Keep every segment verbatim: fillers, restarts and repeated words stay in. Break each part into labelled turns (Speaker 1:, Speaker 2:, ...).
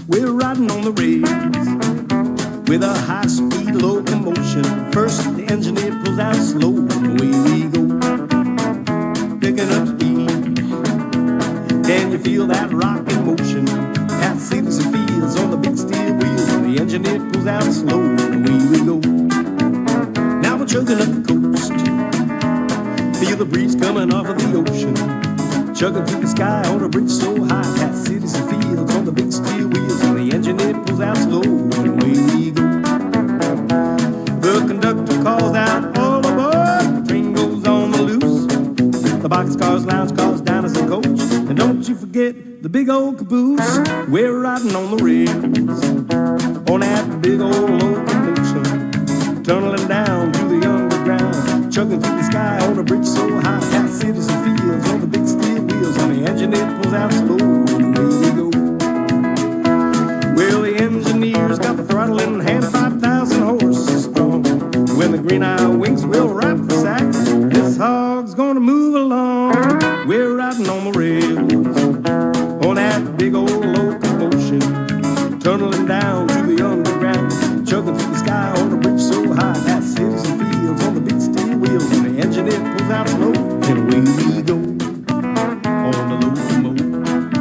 Speaker 1: We're riding on the rails with a high-speed locomotion. First, the engineer pulls out slow, and away we go, picking up speed. Can you feel that rocking motion? Past cities and fields on the big steel wheels, and the engineer pulls out slow, and away we go. Now we're chugging up the coast, feel the breeze coming off of the ocean, chugging through the sky on a bridge so high, past cities and fields on the big steel wheels, and the engineer pulls out slow, and away we go. The conductor calls out, all aboard, the train goes on the loose. The boxcars, lounge cars, diners and coach, and don't you forget the big old caboose. We're riding on the rails, on that big old locomotion, tunneling down to the underground, chugging through the sky on a bridge so high, past cities and fields on the big steel wheels, and the engineer pulls out slow, and away we go. Well, the engineer's got the throttle in hand, five thousand horses strong. When the green eye winks, we'll wrap the sack. This hog's gonna move along. We're riding on the rails, on that big old locomotion, tunneling down to the underground, chugging through the sky on a bridge so high, past cities and fields on the big steel wheels, and the engineer pulls out slow, and away we go on the locomotive.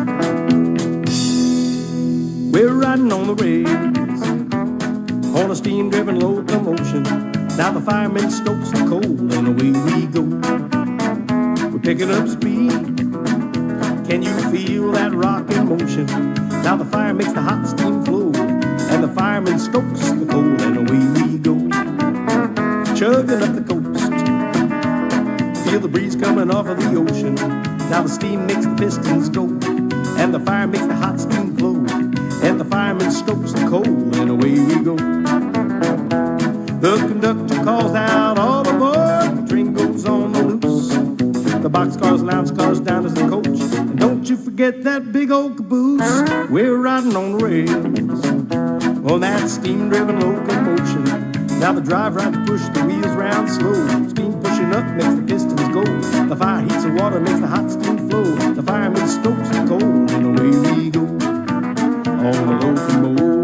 Speaker 1: We're riding on the rails, on a steam-driven locomotion. Now the fireman stokes the coal, and away we go. We're picking up speed. Can you feel that rocking motion? Now the fire makes the hot steam flow, and the fireman stokes the coal, and away we go. Chugging up the coast, feel the breeze coming off of the ocean. Now the steam makes the pistons go, and the fire makes the hot steam flow, and the fireman stokes the coal, and away we go. The conductor calls out, all aboard, the train goes on the loose. The boxcars, lounge cars, diners and coach, and don't you forget that big old caboose. We're riding on the rails, on that steam-driven locomotion. Now the drive right to push the wheels round slow. Steam pushing up makes the pistons go. The fire heats the water, makes the hot steam flow. The fireman stokes the coal, and away we go on the locomotive.